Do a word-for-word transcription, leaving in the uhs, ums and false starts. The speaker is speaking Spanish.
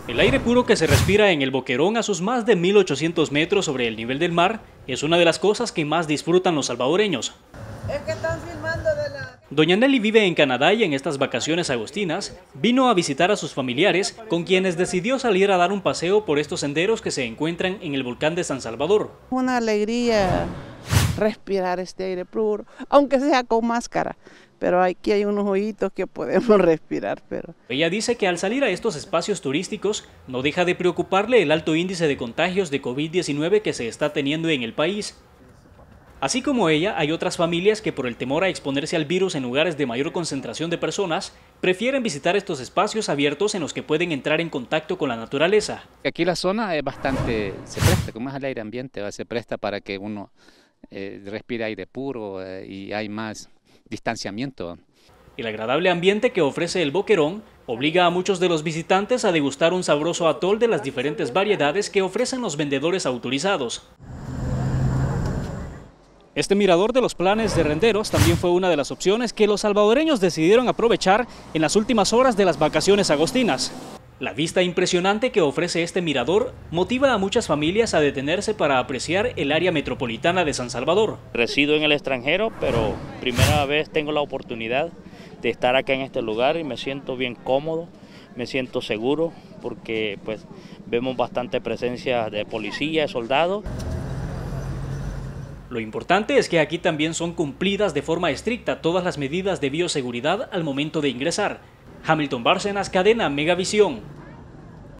El aire puro que se respira en el Boquerón a sus más de mil ochocientos metros sobre el nivel del mar es una de las cosas que más disfrutan los salvadoreños. Es que están filmando de la... Doña Nelly vive en Canadá y en estas vacaciones agostinas vino a visitar a sus familiares, con quienes decidió salir a dar un paseo por estos senderos que se encuentran en el volcán de San Salvador. Una alegría respirar este aire puro, aunque sea con máscara, pero aquí hay unos hoyitos que podemos respirar. Pero Ella dice que al salir a estos espacios turísticos no deja de preocuparle el alto índice de contagios de COVID diecinueve que se está teniendo en el país. Así como ella, hay otras familias que por el temor a exponerse al virus en lugares de mayor concentración de personas, prefieren visitar estos espacios abiertos en los que pueden entrar en contacto con la naturaleza. Aquí la zona es bastante, se presta, como es el aire ambiente, ¿va? Se presta para que uno eh, respire aire puro eh, y hay más distanciamiento. El agradable ambiente que ofrece el Boquerón obliga a muchos de los visitantes a degustar un sabroso atol de las diferentes variedades que ofrecen los vendedores autorizados. Este mirador de los Planes de Renderos también fue una de las opciones que los salvadoreños decidieron aprovechar en las últimas horas de las vacaciones agostinas. La vista impresionante que ofrece este mirador motiva a muchas familias a detenerse para apreciar el área metropolitana de San Salvador. Resido en el extranjero, pero primera vez tengo la oportunidad de estar acá en este lugar y me siento bien cómodo, me siento seguro porque pues vemos bastante presencia de policía, de soldados. Lo importante es que aquí también son cumplidas de forma estricta todas las medidas de bioseguridad al momento de ingresar. Hamilton Bárcenas, Cadena Megavisión.